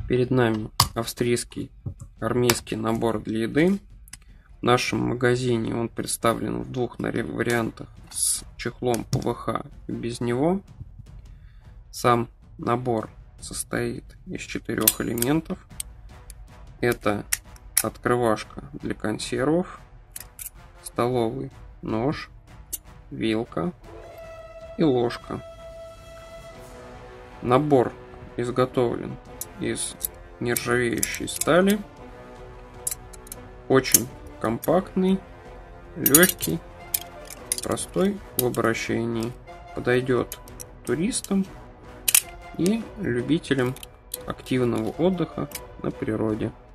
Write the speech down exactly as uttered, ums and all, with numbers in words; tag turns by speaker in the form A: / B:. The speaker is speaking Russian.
A: Перед нами австрийский армейский набор для еды. В нашем магазине он представлен в двух вариантах: с чехлом пэ вэ ха и без него. Сам набор состоит из четырех элементов. Это открывашка для консервов, столовый нож, вилка и ложка. Набор изготовлен из нержавеющей стали. Очень компактный, легкий, простой в обращении. Подойдет туристам и любителям активного отдыха на природе.